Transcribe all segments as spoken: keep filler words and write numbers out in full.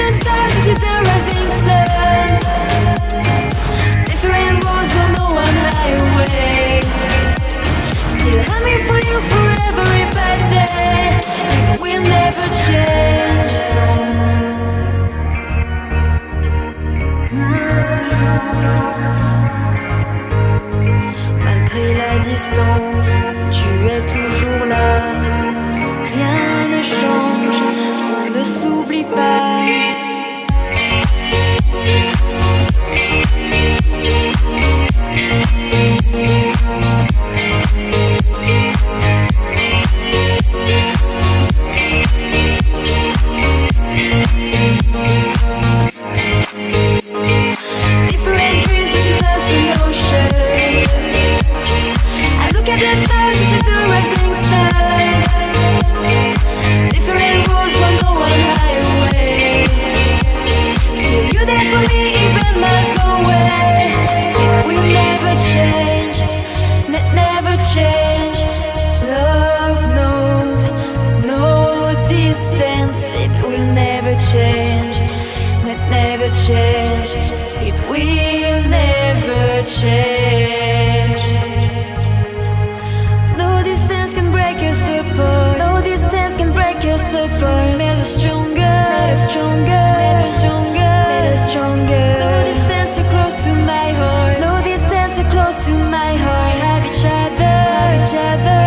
the stars, you see the rising sun. Different roads on the one highway. Still I'm here for you for every bad day. It will never change. Malgré la distance, tu es toujours là. Rien ne change, on ne s'oublie pas. Different dreams between us and ocean. I look at the stars, you see the rising sun. Different roads on the one highway. Still you there for me even miles away. It will never change, ne never change. Love knows no distance. It will never change, ne never change. It will never change. No distance can break us apart. No distance can break us apart. Made us stronger, made us stronger, made us stronger, made us stronger. No distance too close to my heart. No distance too close to my heart. Have each other, have each other.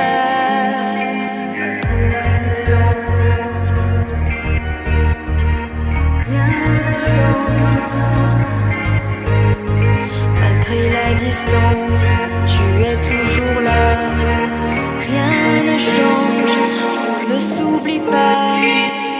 Malgré la distance, tu es toujours là. Rien ne change, on ne s'oublie pas.